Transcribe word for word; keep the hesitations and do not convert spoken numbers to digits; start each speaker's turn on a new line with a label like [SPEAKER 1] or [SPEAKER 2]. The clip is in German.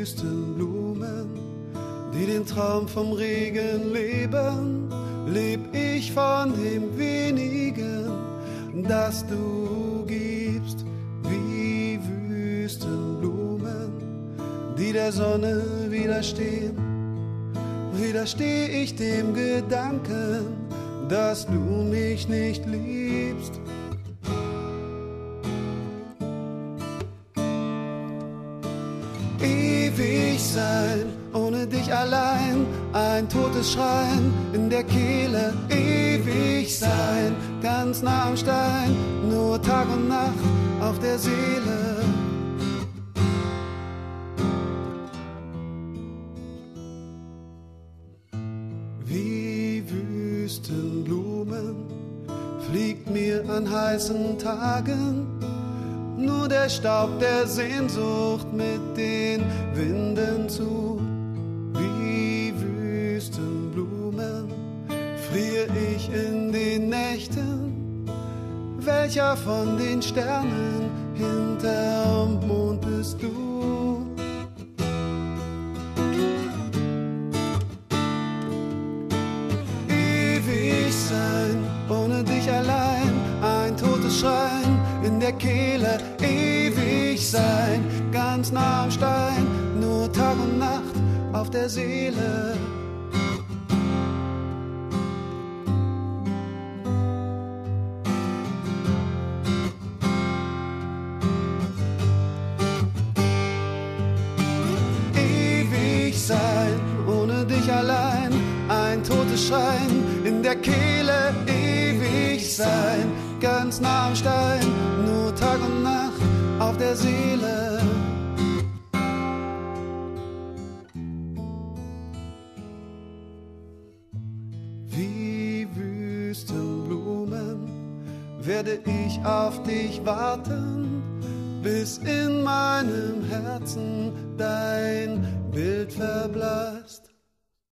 [SPEAKER 1] Wüstenblumen, die den Traum vom Regen leben, leb ich von dem wenigen, das du gibst, wie Wüstenblumen, die der Sonne widerstehen. Widersteh ich dem Gedanken, dass du mich nicht liebst. Ewig sein, ohne dich allein, ein totes Schreien in der Kehle. Ewig sein, ganz nah am Stein, nur Tag und Nacht auf der Seele. Wie Wüstenblumen fliegt mir an heißen Tagen nur der Staub der Sehnsucht mit den Winden zu. Wie Wüstenblumen friere ich in den Nächten. Welcher von den Sternen hinterm Mond bist du? Ewig sein, ohne dich allein, ein totes Schreien in der Kehle. Ewig sein, ganz nah am Stein, nur Tag und Nacht auf der Seele. Ewig sein, ohne dich allein, ein totes Schreien in der Kehle. Ewig sein, ganz nah am Stein, nur Tag und Nacht auf der Seele. Wie Wüstenblumen werde ich auf dich warten, bis in meinem Herzen dein Bild verblasst.